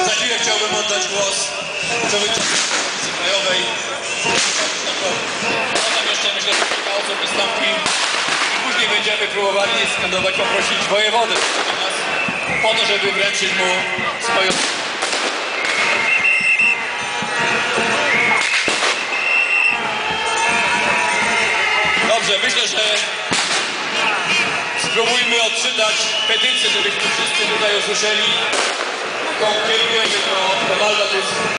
Za chwilę chciałbym oddać głos przewodniczącemu Komisji Krajowej. Potem jeszcze myślę, że kilka osób wystąpi i później będziemy próbowali skandować, poprosić wojewodę do nas po to, żeby wręczyć mu swoją... Dobrze, myślę, że spróbujmy odczytać petycję, żebyśmy wszyscy tutaj usłyszeli, jaką kierujemy do Donalda Tuska.